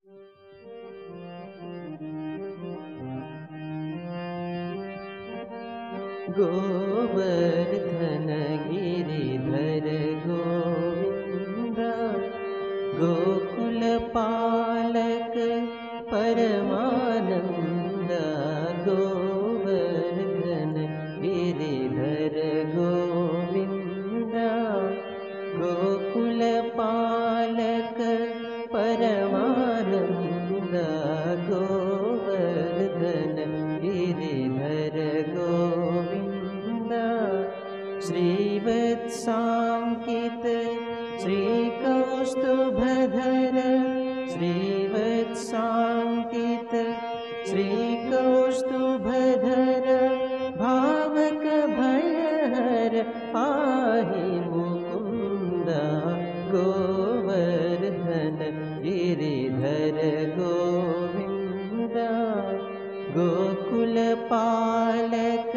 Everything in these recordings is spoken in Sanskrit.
गोवर्धन गिरिधर गोविंद, गोकुल पालक परमानंद। गोवर्धन गिरिधर गोविंद, गोकुल पालक परमानंद। गोवर्धन गिरिधर गोविंद, श्रीवत्सांकित श्रीकौस्तुभधर, श्रीवत्सांकित श्रीकौस्तुभधर, भावक भयहर पाहि मुकुंद। गोवर्धन गिरिधर गोविंद, गोकुल पालक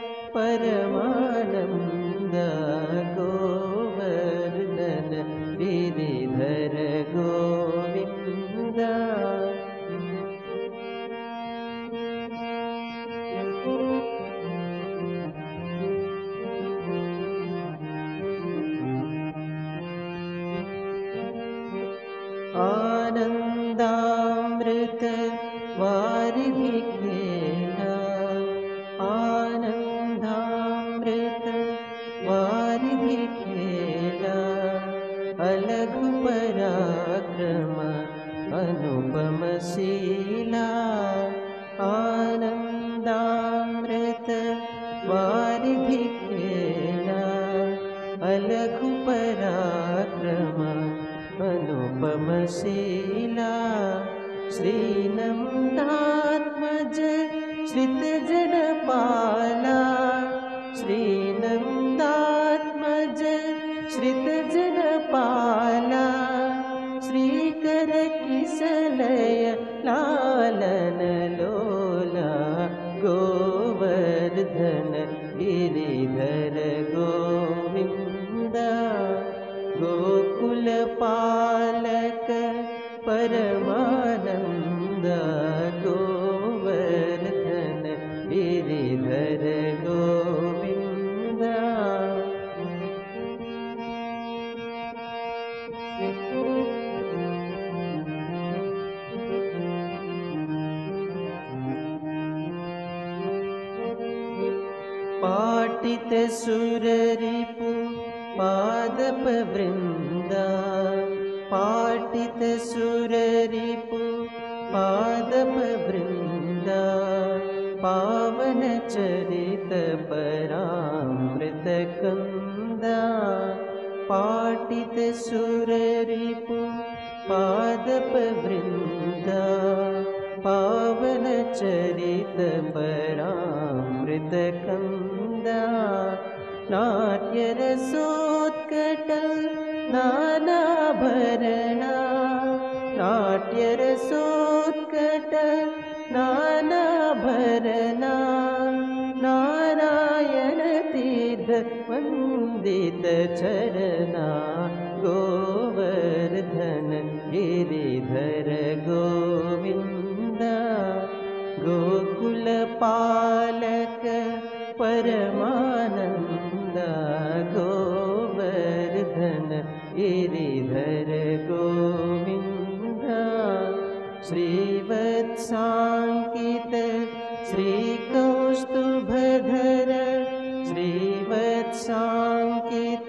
परमानंद। गोवर्धन गिरिधर गोविंद। आनंदामृत वारिधि खेला, आनंदामृत वारिधि खेला, अलग पराक्रम अनुपम शीला। आनंदामृत वारिधि खेला, अलग पराक्रम अनुपम शीला। श्रीनंदात्मज श्रितजन पाला, श्रीनंदात्मज श्रितजन पाला। श्रीकर किसलय लालन लोला, गोवर्धन गिरिधर गोविंद, गोकुल पालक परमानंद। गोवर्धन गिरिधर गोविंद। पाटित सुर रिपु पादप वृंदा, पाटित सुर रिपु पादप वृंदा। पावन चरित परामृत कंदा, पाटित सुर रिपु पादप वृंदा। पावन चरित परामृत कंदा। नाट्य रसोत्कट नानाभरणा, नाट्य रसोत्कट नानाभरणा। नारायण तीर्थ वंदित चरणा, गोवर्धन गिरिधर गोविंद, गोकुल पालक परमानंद। गोवर्धन गिरिधर गोविंद, श्रीवत्सांकित श्रीकौस्तुभधर, श्रीवत्सांकित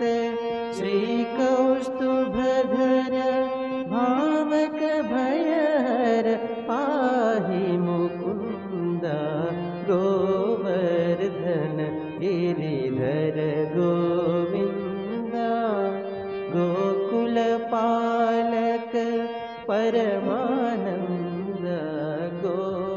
श्रीकौस्तुभधर। भावक भयहर पाहि मुकुंद, गोवर्धन गिरिधर गोविंद, गोकुल पालक परमानंद।